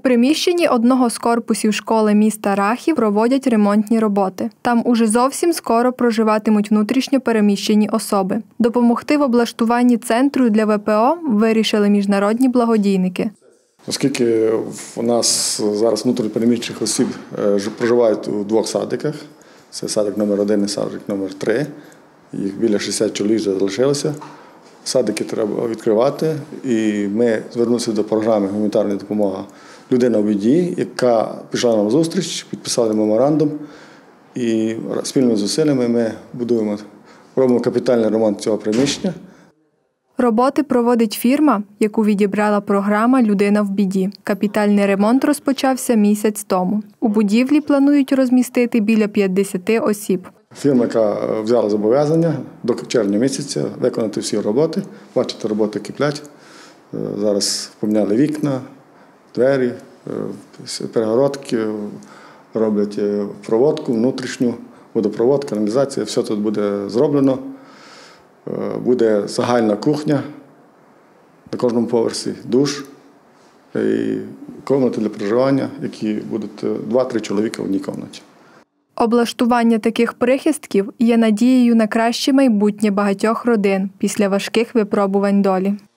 приміщенні одного з корпусів школи міста Рахів проводять ремонтні роботи. Там уже зовсім скоро проживатимуть внутрішньо переміщені особи. Допомогти в облаштуванні центру для ВПО вирішили міжнародні благодійники. Оскільки у нас зараз внутрішньопереміщених осіб проживають у двох садиках, це садик номер 1 і садик номер 3, їх біля 60 чоловік залишилося. Садики треба відкривати, і ми звернулися до програми «Гуманітарна допомога. Людина в біді», яка пішла нам зустріч, підписали меморандум, і спільними зусиллями ми робимо капітальний ремонт цього приміщення. Роботи проводить фірма, яку відібрала програма «Людина в біді». Капітальний ремонт розпочався місяць тому. У будівлі планують розмістити біля 50 осіб. Фірма, яка взяла зобов'язання до червня місяця виконати всі роботи. Бачите, роботи киплять. Зараз поміняли вікна, двері, перегородки, роблять проводку, внутрішню, водопровод, каналізація. Все тут буде зроблено. Буде загальна кухня, на кожному поверсі душ і кімнати для проживання, які будуть 2-3 чоловіка в одній кімнаті. Облаштування таких прихистків є надією на краще майбутнє багатьох родин після важких випробувань долі.